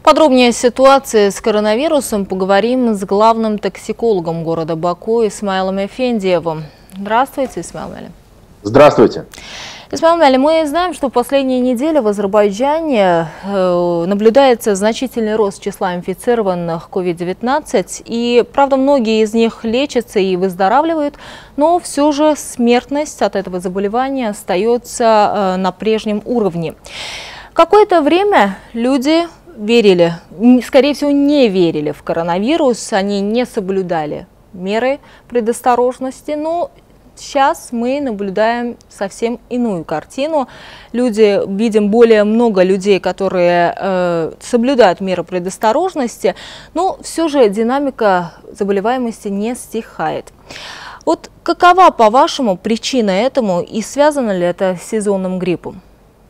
Подробнее о ситуации с коронавирусом поговорим с главным токсикологом города Баку Исмаилом Эфендиевым. Здравствуйте, Исмаил Мали. Здравствуйте. Исмаил Мали, мы знаем, что в последние недели в Азербайджане наблюдается значительный рост числа инфицированных COVID-19. И, правда, многие из них лечатся и выздоравливают, но все же смертность от этого заболевания остается на прежнем уровне. Какое-то время люди верили, скорее всего, не верили в коронавирус, они не соблюдали меры предосторожности, но сейчас мы наблюдаем совсем иную картину. Видим более много людей, которые соблюдают меры предосторожности, но все же динамика заболеваемости не стихает. Вот какова, по-вашему, причина этому и связано ли это с сезонным гриппом?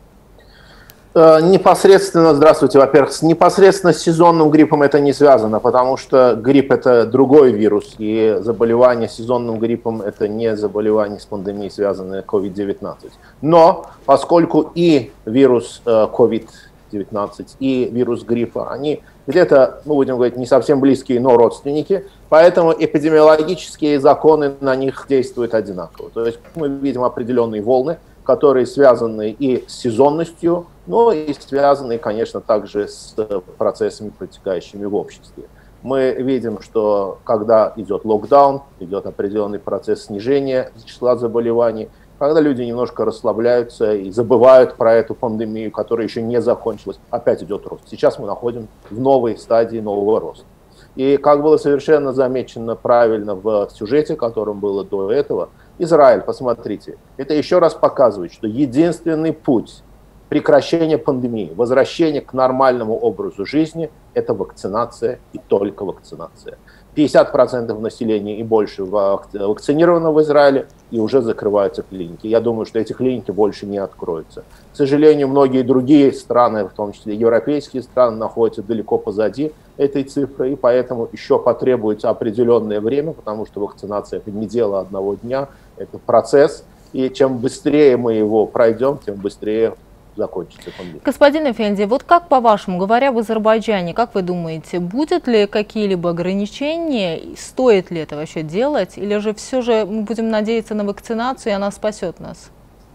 Непосредственно, здравствуйте, во-первых, непосредственно с сезонным гриппом это не связано, потому что грипп – это другой вирус, и заболевание сезонным гриппом – это не заболевание с пандемией, связанное с COVID-19. Но поскольку и вирус COVID-19, и вирус гриппа, они где-то, ну, будем говорить, не совсем близкие, но родственники, поэтому эпидемиологические законы на них действуют одинаково. То есть мы видим определенные волны, которые связаны и с сезонностью, но и связаны, конечно, также с процессами, протекающими в обществе. Мы видим, что когда идет локдаун, идет определенный процесс снижения числа заболеваний, когда люди немножко расслабляются и забывают про эту пандемию, которая еще не закончилась, опять идет рост. Сейчас мы находимся в новой стадии нового роста. И как было совершенно замечено правильно в сюжете, которым было до этого, Израиль, посмотрите, это еще раз показывает, что единственный путь прекращения пандемии, возвращения к нормальному образу жизни – это вакцинация и только вакцинация. 50% населения и больше вакцинировано в Израиле, и уже закрываются клиники. Я думаю, что эти клиники больше не откроются. К сожалению, многие другие страны, в том числе европейские страны, находятся далеко позади этой цифры, и поэтому еще потребуется определенное время, потому что вакцинация – это не дело одного дня, это процесс, и чем быстрее мы его пройдем, тем быстрее закончится пандемия. Господин Эфендиев, вот как по-вашему, говоря в Азербайджане, как вы думаете, будет ли какие-либо ограничения, стоит ли это вообще делать, или же все же мы будем надеяться на вакцинацию, и она спасет нас?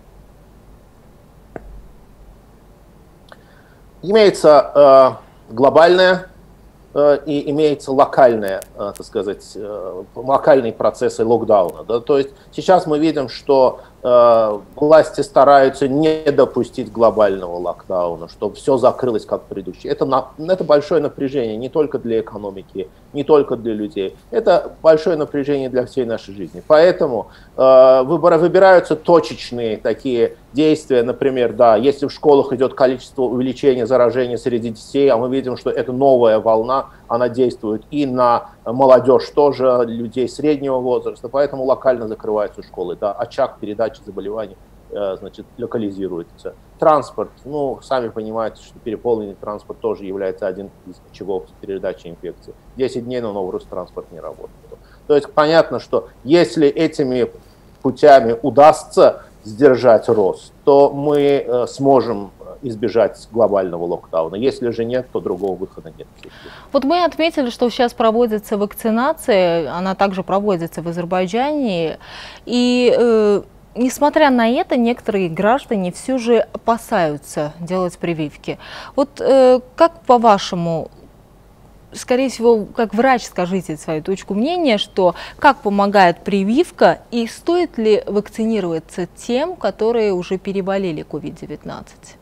Имеется глобальная и имеется локальные, так сказать, локальные процессы локдауна. Да? То есть сейчас мы видим, что власти стараются не допустить глобального локдауна, чтобы все закрылось как предыдущее. Это большое напряжение не только для экономики, не только для людей. Это большое напряжение для всей нашей жизни. Поэтому выбираются точечные такие действия. Например, да, если в школах идет количество увеличения заражения среди детей, а мы видим, что это новая волна, она действует и на молодежь тоже, людей среднего возраста, поэтому локально закрываются школы. Да, очаг передачи заболеваний, значит, локализируется. Транспорт, ну, сами понимаете, что переполненный транспорт тоже является один из очагов передачи инфекции. 10 дней на Новый транспорт не работает. То есть понятно, что если этими путями удастся сдержать рост, то мы сможем избежать глобального локдауна. Если же нет, то другого выхода нет. Вот мы отметили, что сейчас проводится вакцинация, она также проводится в Азербайджане, и несмотря на это, некоторые граждане все же опасаются делать прививки. Вот как по-вашему, скорее всего, как врач скажите свою точку мнения, что как помогает прививка и стоит ли вакцинироваться тем, которые уже переболели COVID-19?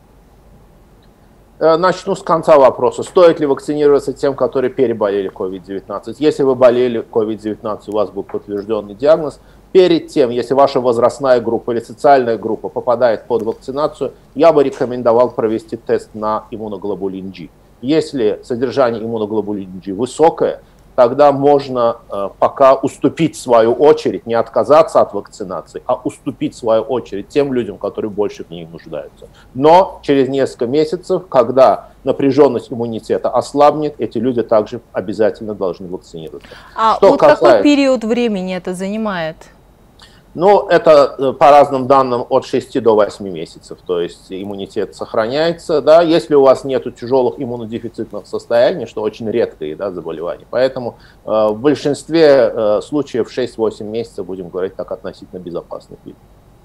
Начну с конца вопроса. Стоит ли вакцинироваться тем, которые переболели COVID-19? Если вы болели COVID-19, у вас был подтвержденный диагноз, перед тем, если ваша возрастная группа или социальная группа попадает под вакцинацию, я бы рекомендовал провести тест на иммуноглобулин G. Если содержание иммуноглобулина G высокое, тогда можно пока уступить свою очередь, не отказаться от вакцинации, а уступить свою очередь тем людям, которые больше в ней нуждаются. Но через несколько месяцев, когда напряженность иммунитета ослабнет, эти люди также обязательно должны вакцинироваться. А вот какой период времени это занимает? Ну, это по разным данным от 6 до 8 месяцев, то есть иммунитет сохраняется, да, если у вас нет тяжелых иммунодефицитных состояний, что очень редкое, да, заболевание. Поэтому в большинстве случаев 6-8 месяцев, будем говорить так, относительно безопасный вид.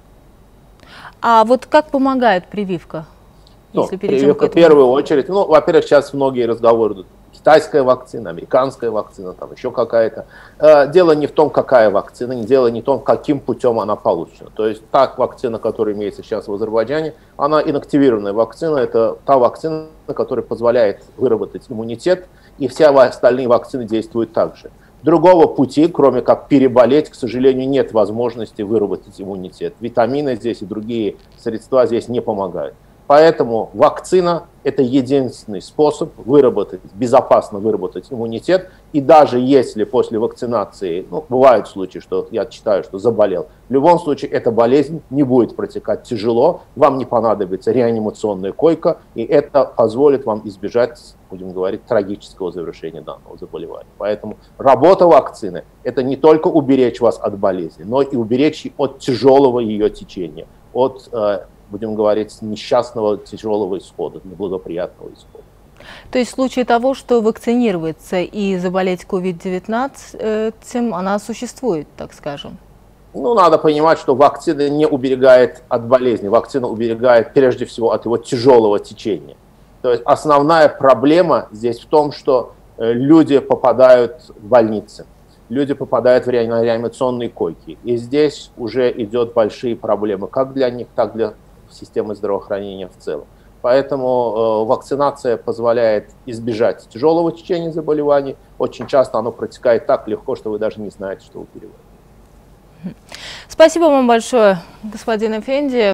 А вот как помогает прививка? Если прививка в первую очередь, ну, во-первых, сейчас многие разговоры идут. Китайская вакцина, американская вакцина, там еще какая-то. Дело не в том, какая вакцина, дело не в том, каким путем она получена. То есть та вакцина, которая имеется сейчас в Азербайджане, она инактивированная вакцина, это та вакцина, которая позволяет выработать иммунитет, и все остальные вакцины действуют так же. Другого пути, кроме как переболеть, к сожалению, нет возможности выработать иммунитет. Витамины здесь и другие средства здесь не помогают. Поэтому вакцина – это единственный способ безопасно выработать иммунитет. И даже если после вакцинации, ну, бывают случаи, что я считаю, что заболел, в любом случае эта болезнь не будет протекать тяжело, вам не понадобится реанимационная койка, и это позволит вам избежать, будем говорить, трагического завершения данного заболевания. Поэтому работа вакцины – это не только уберечь вас от болезни, но и уберечь от тяжелого ее течения, от будем говорить, несчастного, тяжелого исхода, неблагоприятного исхода. То есть в случае того, что вакцинироваться и заболеть COVID-19, она существует, так скажем? Ну, надо понимать, что вакцина не уберегает от болезни, вакцина уберегает прежде всего от его тяжелого течения. То есть основная проблема здесь в том, что люди попадают в больницы, люди попадают в реанимационные койки. И здесь уже идут большие проблемы как для них, так и для системы здравоохранения в целом. Поэтому вакцинация позволяет избежать тяжелого течения заболеваний. Очень часто оно протекает так легко, что вы даже не знаете, что вы переболели. Спасибо вам большое, господин Эфенди.